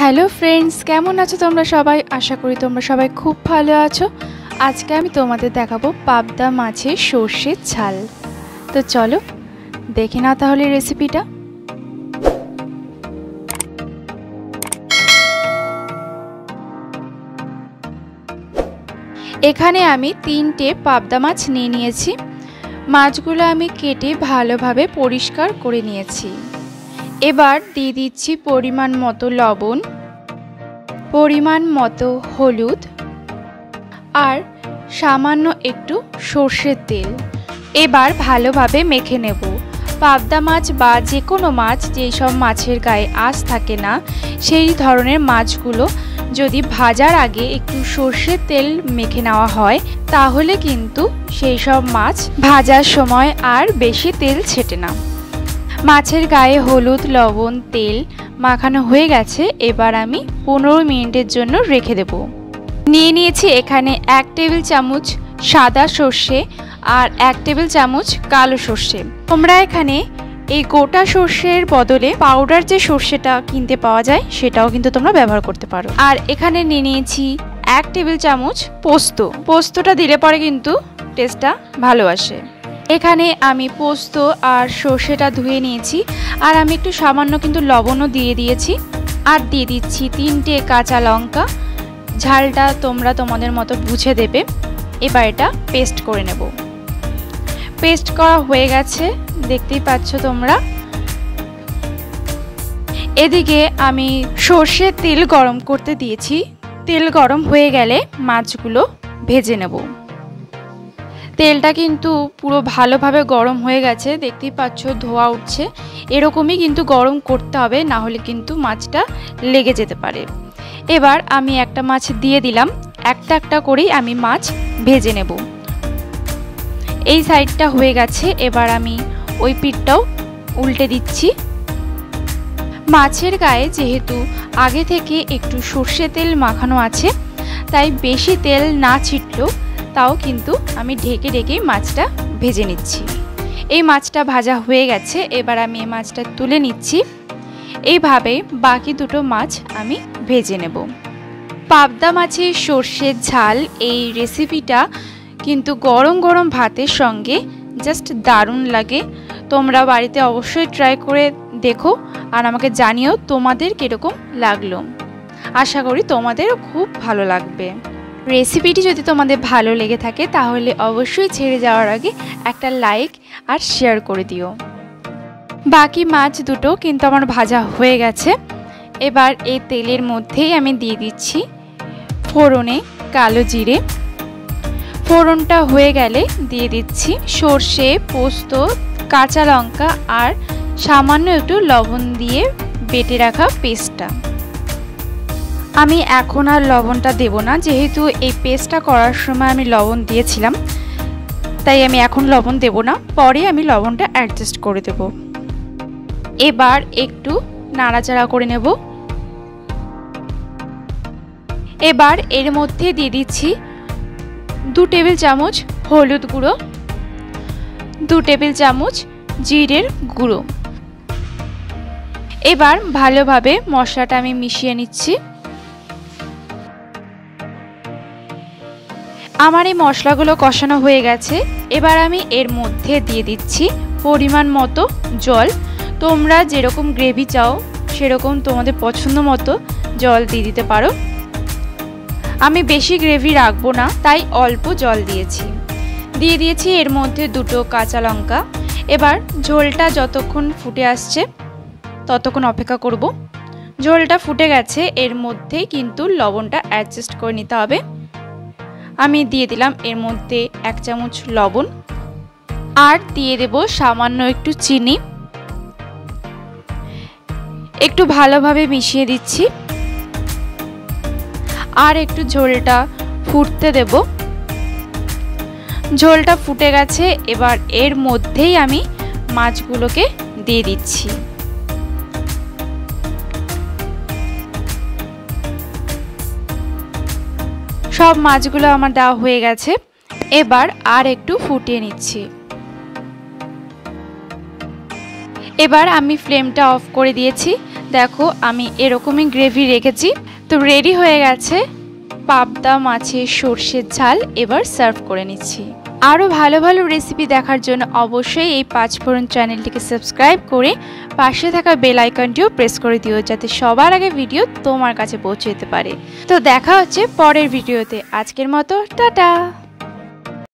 Hello friends, কেমন আছো তোমরা সবাই? আশা করি তোমরা সবাই খুব ভালো আছো। আজকে আমি তোমাদের দেখাবো পাবদা মাছের সর্ষের ঝাল। তো চলো দেখে নাও তাহলে রেসিপিটা। এখানে আমি 3টে পাবদা মাছ নিয়ে নিয়েছি। মাছগুলো আমি কেটে ভালোভাবে পরিষ্কার করে নিয়েছি। এবার দিয়ে দিচ্ছি পরিমাণ মতো লবণ, পরিমাণ মতো হলুদ আর সামান্য একটু সর্ষের তেল। এবার ভালোভাবে মেখে নেব। পাবদা মাছ বা যে কোনো মাছ, যেই সব মাছের গায়ে আঁশ থাকে না, সেই ধরনের মাছগুলো যদি ভাজার আগে একটু সর্ষের তেল মেখে নেওয়া হয় তাহলে কিন্তু সেই সব মাছ ভাজার সময় আর বেশি তেল ছেটে না। মাছের গায়ে হলুদ, লবণ, তেল মাখানো হয়ে গেছে। এবার আমি 15 মিনিটের জন্য রেখে দেব। নিয়ে নিয়েছি এখানে 1 টেবিল চামচ সাদা সর্ষে আর 1 টেবিল চামচ কালো সর্ষে। তোমরা এখানে এই গোটা সর্ষের বদলে পাউডার যে সর্ষেটা কিনতে পাওয়া যায় সেটাও কিন্তু তোমরা ব্যবহার করতে পারো। আর এখানে নিয়ে নিয়েছি 1 টেবিল চামচ পোস্ত। পোস্তটা দিলে পরে কিন্তু টেস্টটা ভালো আসে। এখানে আমি পোস্ত আর সর্ষেটা ধুয়ে নিয়েছি আর আমি একটু সামান্য কিন্তু লবণও দিয়ে দিয়েছি। আর দিয়ে দিচ্ছি 3টে কাঁচা লঙ্কা। ঝালটা তোমরা তোমাদের মতো বুঝে দেবে। এবার এটা পেস্ট করে নেব। পেস্ট করা হয়ে গেছে, দেখতেই পাচ্ছ তোমরা। এদিকে আমি সর্ষের তেল গরম করতে দিয়েছি। তেল গরম হয়ে গেলে মাছগুলো ভেজে নেব। তেলটা কিন্তু পুরো ভালোভাবে গরম হয়ে গেছে, দেখতেই পাচ্ছ ধোঁয়া উঠছে। এরকমই কিন্তু গরম করতে হবে, না হলে কিন্তু মাছটা লেগে যেতে পারে। এবার আমি একটা মাছ দিয়ে দিলাম। একটা একটা করেই আমি মাছ ভেজে নেব। এই সাইডটা হয়ে গেছে, এবার আমি ওই পিঠটাও উল্টে দিচ্ছি। মাছের গায়ে যেহেতু আগে থেকে একটু সর্ষে তেল মাখানো আছে, তাই বেশি তেল না ছিটলেও তাও কিন্তু আমি ঢেকে ঢেকে মাছটা ভেজে নিচ্ছি। এই মাছটা ভাজা হয়ে গেছে, এবার আমি এই মাছটা তুলে নিচ্ছি। এইভাবে বাকি দুটো মাছ আমি ভেজে নেব। পাবদা মাছের সর্ষের ঝাল এই রেসিপিটা কিন্তু গরম গরম ভাতের সঙ্গে জাস্ট দারুণ লাগে। তোমরা বাড়িতে অবশ্যই ট্রাই করে দেখো আর আমাকে জানিও তোমাদের কীরকম লাগলো। আশা করি তোমাদেরও খুব ভালো লাগবে। রেসিপিটি যদি তোমাদের ভালো লেগে থাকে তাহলে অবশ্যই ছেড়ে যাওয়ার আগে একটা লাইক আর শেয়ার করে দিও। বাকি মাছ দুটো কিন্তু আমার ভাজা হয়ে গেছে। এবার এই তেলের মধ্যেই আমি দিয়ে দিচ্ছি ফোড়নে কালো জিরে। ফোড়নটা হয়ে গেলে দিয়ে দিচ্ছি সর্ষে, পোস্ত, কাঁচা লঙ্কা আর সামান্য একটু লবণ দিয়ে বেটে রাখা পেস্টটা। আমি এখন আর লবণটা দেব না, যেহেতু এই পেস্টটা করার সময় আমি লবণ দিয়েছিলাম, তাই আমি এখন লবণ দেব না, পরে আমি লবণটা অ্যাডজাস্ট করে দেব। এবার একটু নাড়াচাড়া করে নেব। এবার এর মধ্যে দিয়ে দিচ্ছি 2 টেবিল চামচ হলুদ গুঁড়ো, 2 টেবিল চামচ জিরের গুঁড়ো। এবার ভালোভাবে মশলাটা আমি মিশিয়ে নিচ্ছি। আমার এই মশলাগুলো কষানো হয়ে গেছে। এবার আমি এর মধ্যে দিয়ে দিচ্ছি পরিমাণ মতো জল। তোমরা যেরকম গ্রেভি চাও সেরকম তোমাদের পছন্দ মতো জল দিয়ে দিতে পারো। আমি বেশি গ্রেভি রাখবো না, তাই অল্প জল দিয়েছি। দিয়ে দিয়েছি এর মধ্যে 2টো কাঁচা লঙ্কা। এবার ঝোলটা যতক্ষণ ফুটে আসছে ততক্ষণ অপেক্ষা করব। ঝোলটা ফুটে গেছে, এর মধ্যেই কিন্তু লবণটা অ্যাডজাস্ট করে নিতে হবে। আমি দিয়ে দিলাম এর মধ্যে 1 চামচ লবণ আর দিয়ে দেব সামান্য একটু চিনি। একটু ভালোভাবে মিশিয়ে দিচ্ছি আর একটু ঝোলটা ফুটতে দেব। ঝোলটা ফুটে গেছে, এবার এর মধ্যেই আমি মাছগুলোকে দিয়ে দিচ্ছি। সব মাছগুলো আমার দেওয়া হয়ে গেছে। এবার আর একটু ফুটিয়ে নিচ্ছি। এবার আমি ফ্লেমটা অফ করে দিয়েছি, দেখো আমি এরকমই গ্রেভি রেখেছি। তো রেডি হয়ে গেছে পাবদা মাছের সর্ষের ঝাল। এবার সার্ভ করে নিচ্ছি। আরও ভালো ভালো রেসিপি দেখার জন্য অবশ্যই এই পাঁচফোড়ন চ্যানেলটিকে সাবস্ক্রাইব করে পাশে থাকা বেল আইকনটিও প্রেস করে দিও, যাতে সবার আগে ভিডিও তোমার কাছে পৌঁছে যেতে পারে। তো দেখা হচ্ছে পরের ভিডিওতে। আজকের মতো টাটা।